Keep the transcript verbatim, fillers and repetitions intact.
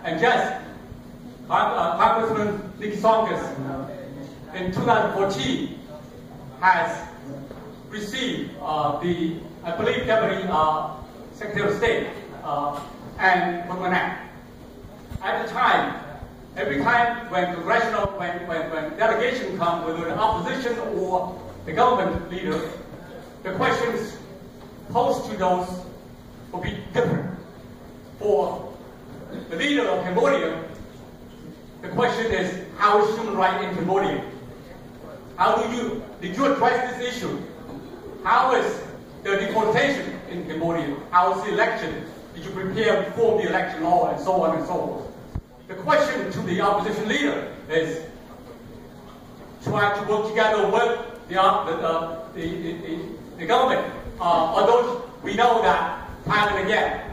And yes, uh, Congressman Nick Sonkus in two thousand fourteen has received uh, the, I believe, Deputy uh, Secretary of State uh, and Act. At the time, every time when congressional, when, when, when delegation comes with an opposition or the government leader, the questions posed to those will be different. For the leader of Cambodia, the question is, how is human rights in Cambodia? How do you, did you address this issue? How is the deportation in Cambodia? How is the election? Did you prepare before the election law and so on and so forth? The question to the opposition leader is try to work together with the, uh, the, uh, the, the, the, the government. Uh, although we know that time and again,